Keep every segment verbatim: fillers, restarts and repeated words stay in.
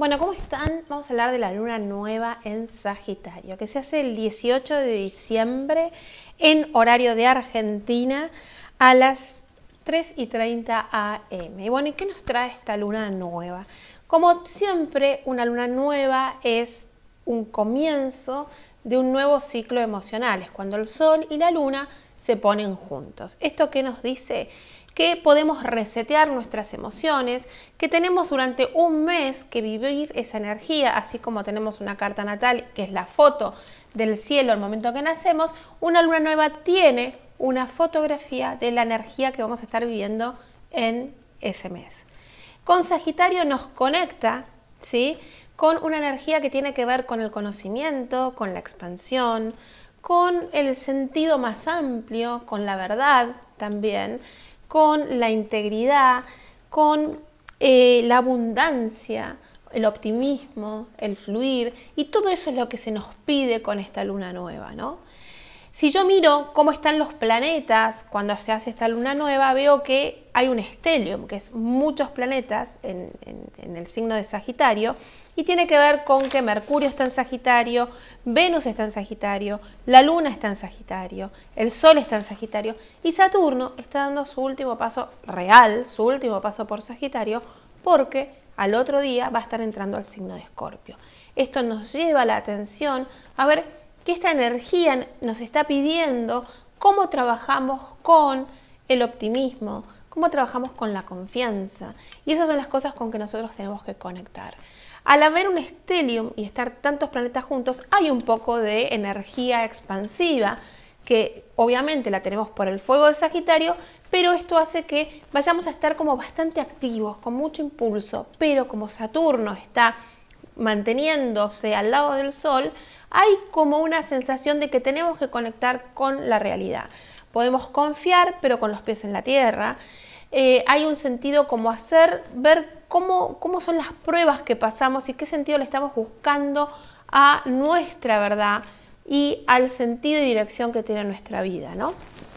Bueno, ¿cómo están? Vamos a hablar de la luna nueva en Sagitario, que se hace el dieciocho de diciembre en horario de Argentina a las tres y treinta a eme. Y bueno, ¿y qué nos trae esta luna nueva? Como siempre, una luna nueva es un comienzo de un nuevo ciclo emocional. Es cuando el sol y la luna se ponen juntos. ¿Esto qué nos dice? Que podemos resetear nuestras emociones, que tenemos durante un mes que vivir esa energía, así como tenemos una carta natal, que es la foto del cielo al momento que nacemos. Una luna nueva tiene una fotografía de la energía que vamos a estar viviendo en ese mes. Con Sagitario nos conecta, ¿sí?, con una energía que tiene que ver con el conocimiento, con la expansión, con el sentido más amplio, con la verdad también, con la integridad, con eh, la abundancia, el optimismo, el fluir, y todo eso es lo que se nos pide con esta luna nueva, ¿no? Si yo miro cómo están los planetas cuando se hace esta luna nueva, veo que hay un stellium, que es muchos planetas en, en, en el signo de Sagitario, y tiene que ver con que Mercurio está en Sagitario, Venus está en Sagitario, la Luna está en Sagitario, el Sol está en Sagitario, y Saturno está dando su último paso real, su último paso por Sagitario, porque al otro día va a estar entrando al signo de Escorpio. Esto nos lleva la atención a ver que esta energía nos está pidiendo cómo trabajamos con el optimismo, cómo trabajamos con la confianza. Y esas son las cosas con que nosotros tenemos que conectar. Al haber un stellium y estar tantos planetas juntos, hay un poco de energía expansiva, que obviamente la tenemos por el fuego de Sagitario, pero esto hace que vayamos a estar como bastante activos, con mucho impulso. Pero como Saturno está manteniéndose al lado del Sol, hay como una sensación de que tenemos que conectar con la realidad. Podemos confiar, pero con los pies en la tierra. Eh, hay un sentido como hacer, ver cómo, cómo son las pruebas que pasamos y qué sentido le estamos buscando a nuestra verdad y al sentido y dirección que tiene nuestra vida, ¿no?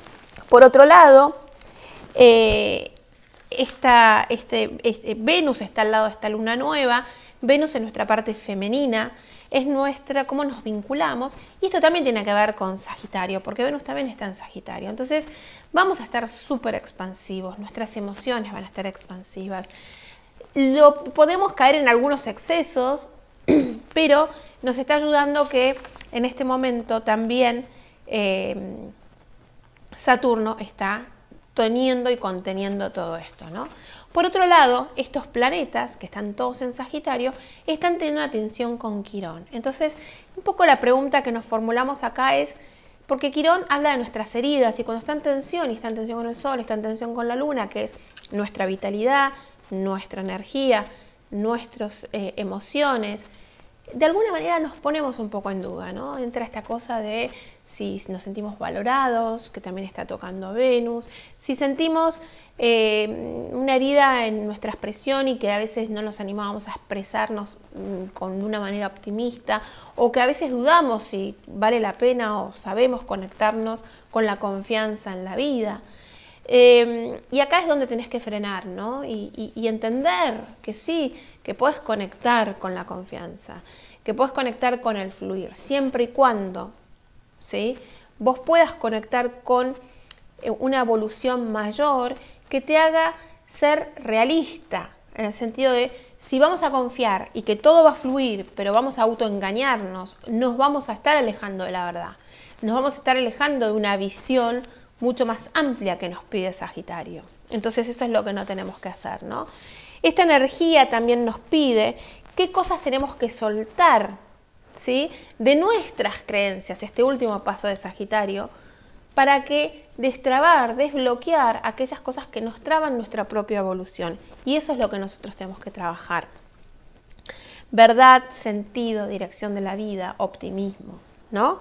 Por otro lado, eh, esta, este, este, Venus está al lado de esta luna nueva. Venus es nuestra parte femenina, es nuestra, cómo nos vinculamos, y esto también tiene que ver con Sagitario, porque Venus también está en Sagitario. Entonces vamos a estar súper expansivos, nuestras emociones van a estar expansivas. Lo, podemos caer en algunos excesos, pero nos está ayudando que en este momento también eh, Saturno está teniendo y conteniendo todo esto, ¿no? Por otro lado, estos planetas, que están todos en Sagitario, están teniendo una tensión con Quirón. Entonces, un poco la pregunta que nos formulamos acá es, porque Quirón habla de nuestras heridas, y cuando está en tensión, y está en tensión con el Sol, está en tensión con la Luna, que es nuestra vitalidad, nuestra energía, nuestras eh, emociones, de alguna manera nos ponemos un poco en duda, ¿no? Entra esta cosa de si nos sentimos valorados, que también está tocando Venus, si sentimos eh, una herida en nuestra expresión y que a veces no nos animábamos a expresarnos mm, con una manera optimista, o que a veces dudamos si vale la pena o sabemos conectarnos con la confianza en la vida. Eh, y acá es donde tenés que frenar, ¿no? Y, y, y entender que sí, que puedes conectar con la confianza, que puedes conectar con el fluir, siempre y cuando, ¿sí?, vos puedas conectar con una evolución mayor que te haga ser realista, en el sentido de, si vamos a confiar y que todo va a fluir, pero vamos a autoengañarnos, nos vamos a estar alejando de la verdad, nos vamos a estar alejando de una visión mucho más amplia que nos pide Sagitario. Entonces eso es lo que no tenemos que hacer, ¿no? Esta energía también nos pide qué cosas tenemos que soltar, ¿sí?, de nuestras creencias, este último paso de Sagitario, para que destrabar, desbloquear aquellas cosas que nos traban nuestra propia evolución. Y eso es lo que nosotros tenemos que trabajar. Verdad, sentido, dirección de la vida, optimismo, ¿no?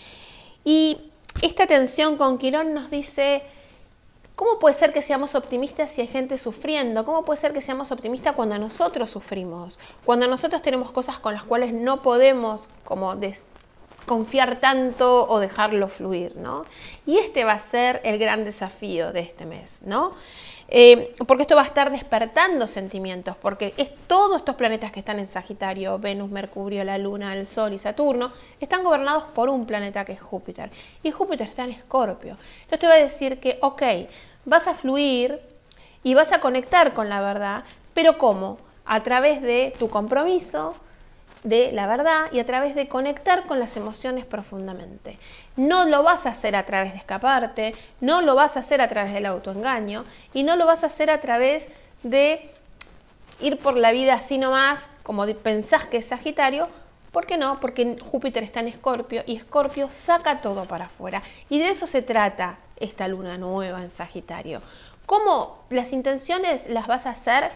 Y esta tensión con Quirón nos dice, ¿cómo puede ser que seamos optimistas si hay gente sufriendo? ¿Cómo puede ser que seamos optimistas cuando nosotros sufrimos? Cuando nosotros tenemos cosas con las cuales no podemos como confiar tanto o dejarlo fluir, ¿no? Y este va a ser el gran desafío de este mes, ¿no? Eh, porque esto va a estar despertando sentimientos, porque es, todos estos planetas que están en Sagitario, Venus, Mercurio, la Luna, el Sol y Saturno, están gobernados por un planeta que es Júpiter. Y Júpiter está en Escorpio. Esto te va a decir que, ok, vas a fluir y vas a conectar con la verdad, pero ¿cómo? A través de tu compromiso, de la verdad y a través de conectar con las emociones profundamente. No lo vas a hacer a través de escaparte, no lo vas a hacer a través del autoengaño y no lo vas a hacer a través de ir por la vida así nomás, como pensás que es Sagitario. ¿Por qué no? Porque Júpiter está en Escorpio y Escorpio saca todo para afuera. Y de eso se trata esta luna nueva en Sagitario. ¿Cómo las intenciones las vas a hacer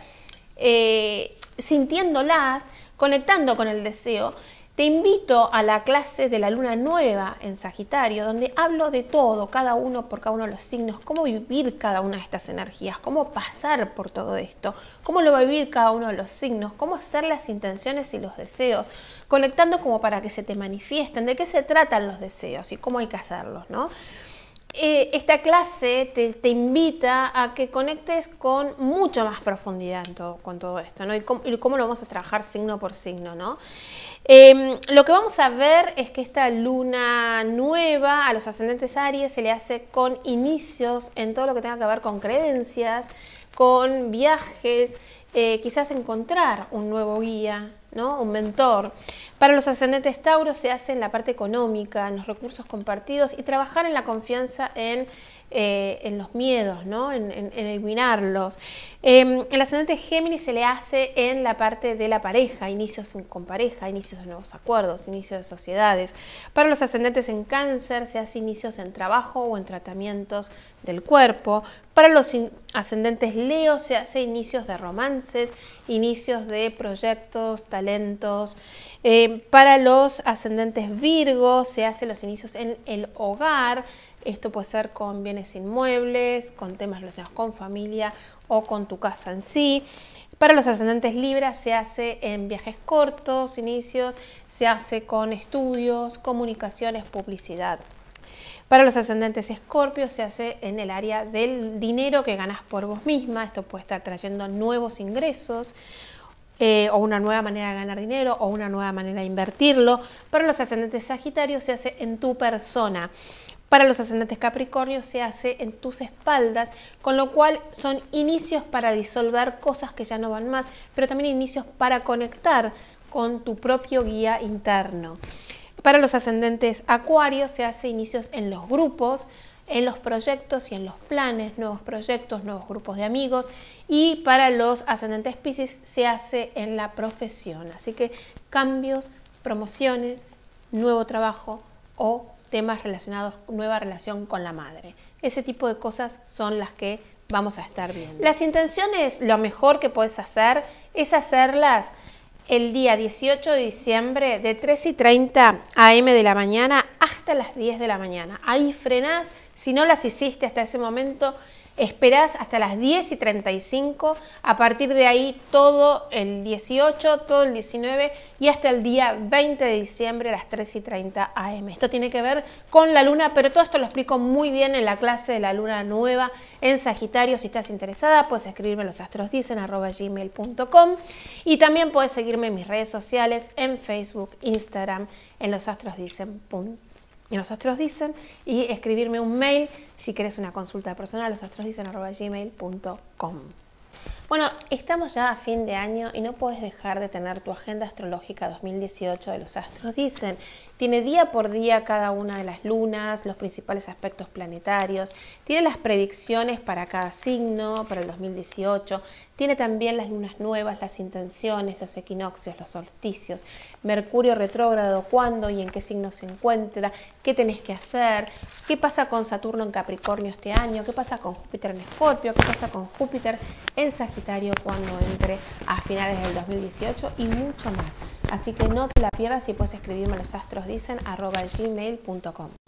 eh, sintiéndolas, conectando con el deseo? Te invito a la clase de la luna nueva en Sagitario, donde hablo de todo, cada uno por cada uno de los signos, cómo vivir cada una de estas energías, cómo pasar por todo esto, cómo lo va a vivir cada uno de los signos, cómo hacer las intenciones y los deseos, conectando como para que se te manifiesten, de qué se tratan los deseos y cómo hay que hacerlos, ¿no? Eh, esta clase te, te invita a que conectes con mucho más profundidad en todo, con todo esto, ¿no? Y cómo, y cómo lo vamos a trabajar signo por signo, ¿no? Eh, lo que vamos a ver es que esta luna nueva a los ascendentes Aries se le hace con inicios en todo lo que tenga que ver con creencias, con viajes, eh, quizás encontrar un nuevo guía, ¿no? Un mentor. Para los ascendentes Tauro se hace en la parte económica, en los recursos compartidos y trabajar en la confianza en, eh, en los miedos, ¿no? En, en, en eliminarlos. Eh, el ascendente Géminis se le hace en la parte de la pareja, inicios con pareja, inicios de nuevos acuerdos, inicios de sociedades. Para los ascendentes en Cáncer se hace inicios en trabajo o en tratamientos del cuerpo. Para los ascendentes Leo se hace inicios de romances, inicios de proyectos, talentos. Eh, para los ascendentes Virgo se hacen los inicios en el hogar. Esto puede ser con bienes inmuebles, con temas relacionados con familia o con tu casa en sí. Para los ascendentes Libra se hace en viajes cortos, inicios, se hace con estudios, comunicaciones, publicidad. Para los ascendentes Escorpio se hace en el área del dinero que ganas por vos misma. Esto puede estar trayendo nuevos ingresos eh, o una nueva manera de ganar dinero o una nueva manera de invertirlo. Para los ascendentes Sagitario se hace en tu persona. Para los ascendentes Capricornio se hace en tus espaldas, con lo cual son inicios para disolver cosas que ya no van más, pero también inicios para conectar con tu propio guía interno. Para los ascendentes Acuario se hace inicios en los grupos, en los proyectos y en los planes, nuevos proyectos, nuevos grupos de amigos. Y para los ascendentes Piscis se hace en la profesión. Así que cambios, promociones, nuevo trabajo o temas relacionados, nueva relación con la madre. Ese tipo de cosas son las que vamos a estar viendo. Las intenciones, lo mejor que puedes hacer es hacerlas el día dieciocho de diciembre de tres y treinta a eme de la mañana hasta las diez de la mañana. Ahí frenás, si no las hiciste hasta ese momento, esperás hasta las diez y treinta y cinco, a partir de ahí todo el dieciocho, todo el diecinueve y hasta el día veinte de diciembre a las tres y treinta a eme. Esto tiene que ver con la luna, pero todo esto lo explico muy bien en la clase de la luna nueva en Sagitario. Si estás interesada, puedes escribirme a losastrosdicen arroba gmail punto com y también puedes seguirme en mis redes sociales en Facebook, Instagram, en losastrosdicen punto com. En Los Astros Dicen y escribirme un mail si querés una consulta personal, losastrosdicen arroba gmail punto com. Bueno, estamos ya a fin de año y no puedes dejar de tener tu agenda astrológica dos mil dieciocho de Los Astros Dicen. Tiene día por día cada una de las lunas, los principales aspectos planetarios, tiene las predicciones para cada signo, para el dos mil dieciocho, tiene también las lunas nuevas, las intenciones, los equinoccios, los solsticios, Mercurio retrógrado, cuándo y en qué signo se encuentra, qué tenés que hacer, qué pasa con Saturno en Capricornio este año, qué pasa con Júpiter en Escorpio, qué pasa con Júpiter en Sagitario cuando entre a finales del dos mil dieciocho y mucho más. Así que no te la pierdas y puedes escribirme a losastrosdicen arroba gmail punto com.